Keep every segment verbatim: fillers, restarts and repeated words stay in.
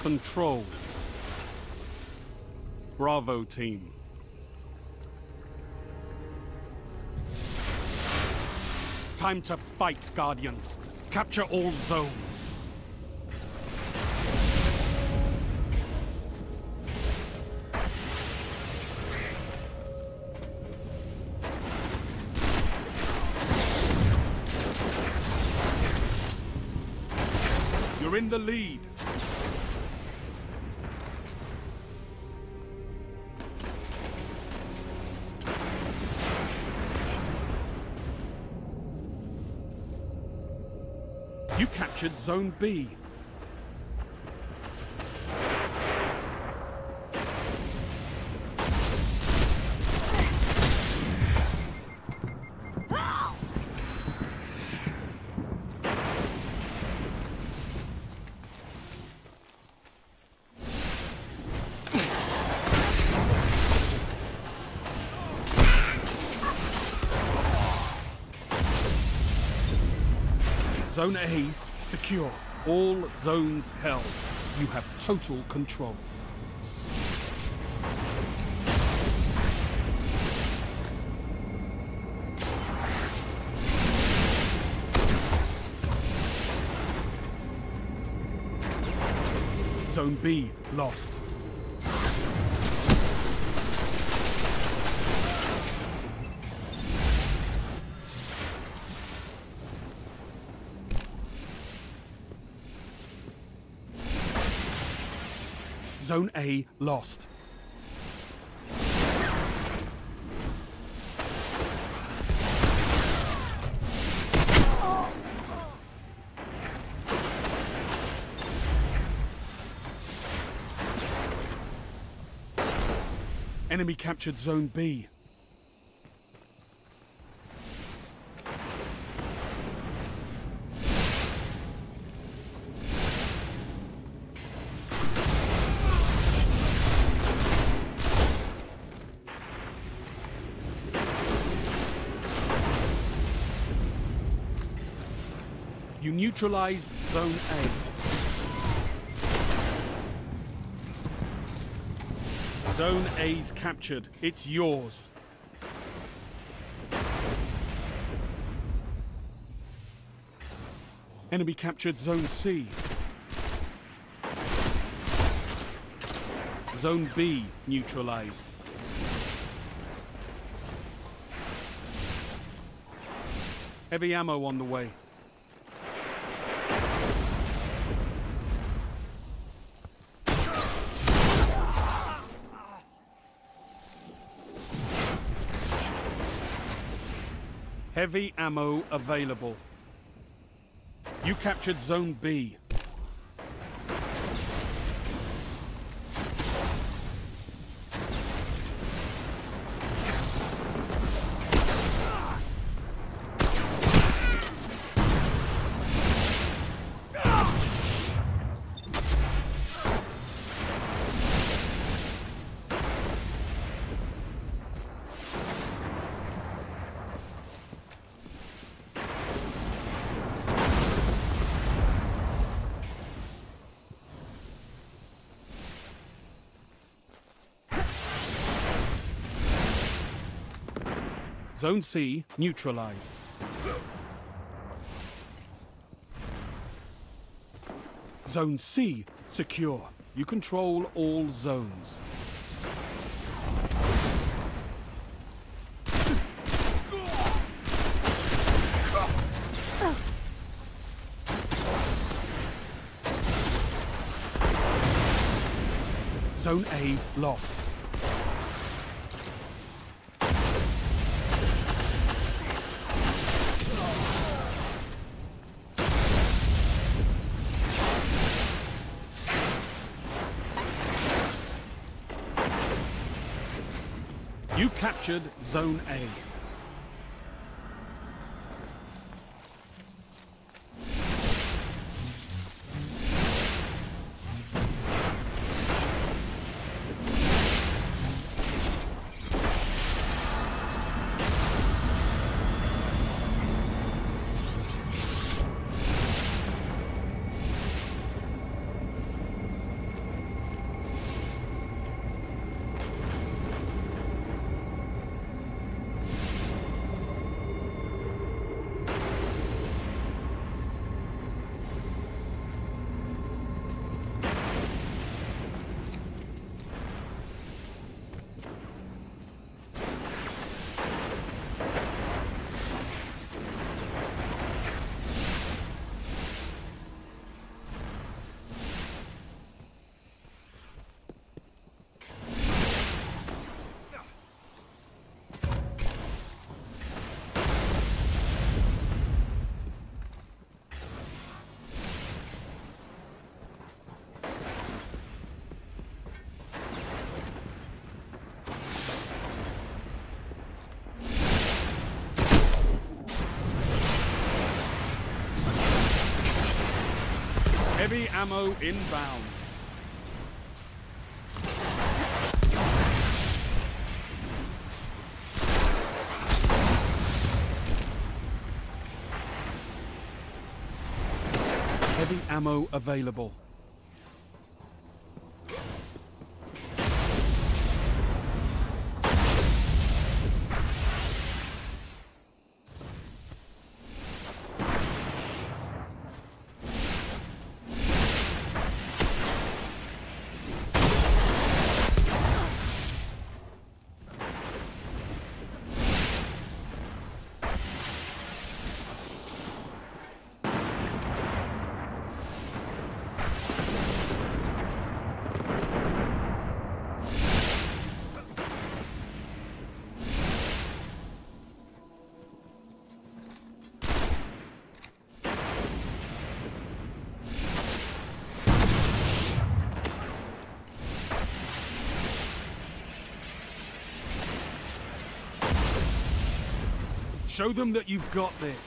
Control. Bravo team. Time to fight, Guardians. Capture all zones. You're in the lead. You captured Zone B. Zone A secure. All zones held. You have total control. Zone B lost. Zone A lost. Enemy captured Zone B. You neutralized Zone A. Zone A's captured. It's yours. Enemy captured Zone C. Zone B neutralized. Heavy ammo on the way. Heavy ammo available. You captured Zone B. Zone C neutralized. Zone C secure. You control all zones. Zone A lost. You captured Zone A. Heavy ammo inbound. Heavy ammo available. Show them that you've got this.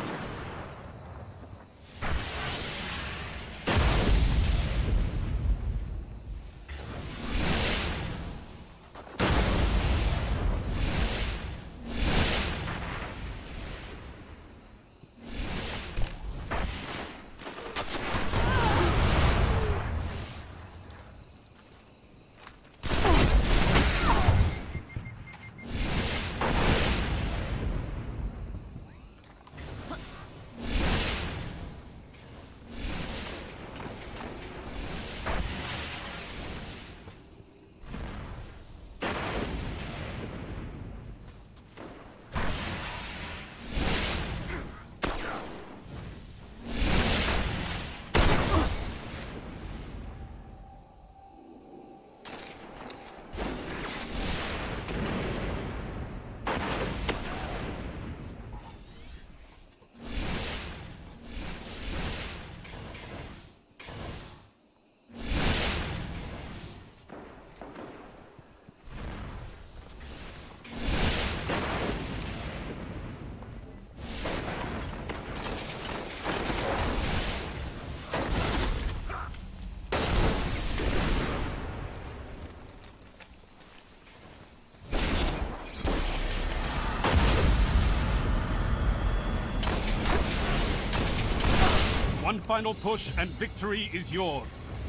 One final push and victory is yours.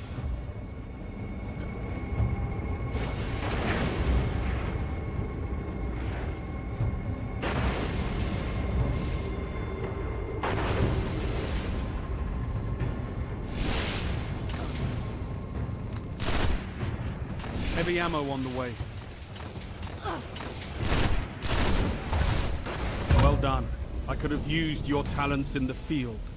Heavy ammo on the way. Well done. I could have used your talents in the field.